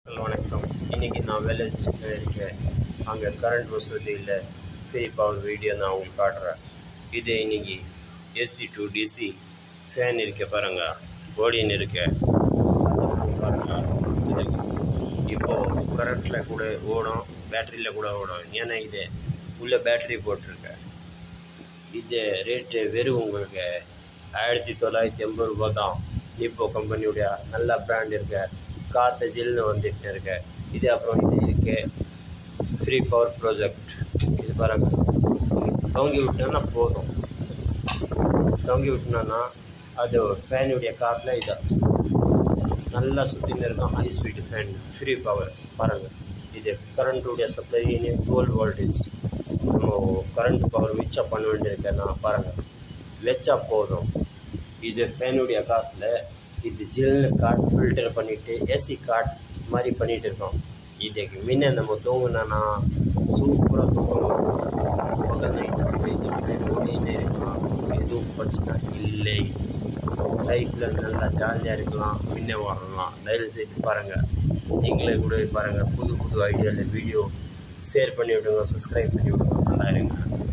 வணக்கம். இன்னைக்கு நான் village இருக்கேன். அங்கே கரண்ட் வசதி இல்லை. ஃப்ரீ பவர் வீடியோ நான் உங்களுக்கு காட்டுறேன். இது இன்னைக்கு ஏசி டு டிசி ஃபேன் இருக்க பாருங்க, ஓடின்னு இருக்க பாருங்க. இது இப்போது கரண்ட்டில் கூட ஓடும், பேட்டரியில் கூட ஓடும். ஏன்னா இது உள்ள பேட்டரி போட்டிருக்கேன். இது ரேட்டு வெறும் உங்களுக்கு 1980 ரூபா தான். இப்போ கம்பெனியுடைய நல்ல பிராண்ட் இருக்க, காற்று ஜில்னு வந்துட்டு இருக்க. இது அப்புறம் இது இருக்கு ஃப்ரீ பவர் ப்ராஜெக்ட். இது பாருங்க, தொங்கி விட்டோன்னா போதும். தொங்கி விட்டோன்னா அது ஃபேனுடைய காற்றில் இதை நல்லா சுற்றின்னு இருக்கும். High speed fan, free power பாருங்கள். இது கரண்ட்டுடைய சப்ளை 12 வோல்டேஜ். நம்ம கரண்ட் பவர் வச்சா பண்ண வேண்டியிருக்கேன்னா பாருங்கள், வச்சா போதும். இது ஃபேனுடைய காற்றில் இது ஜில்னு காட் ஃபில்டர் பண்ணிவிட்டு ஏசி காட் மாதிரி பண்ணிகிட்டு இருக்கோம். இதுக்கு முன்ன நம்ம தூங்கினா சூப்பராக தூங்கலாம். பகல் நைட்டு இது ஃபேன் ஓடினே இருக்கலாம், எதுவும் பிரச்சனை இல்லை. லைஃப்பில் நல்லா ஜாலியாக இருக்கலாம், முன்ன வாழலாம். தயவு செய்து பாருங்கள், நீங்களே கூட பாருங்கள். புது புது ஐடியாவில் வீடியோ ஷேர் பண்ணி விடுங்க, சப்ஸ்கிரைப் பண்ணி விடுங்க. நல்லா இருங்க.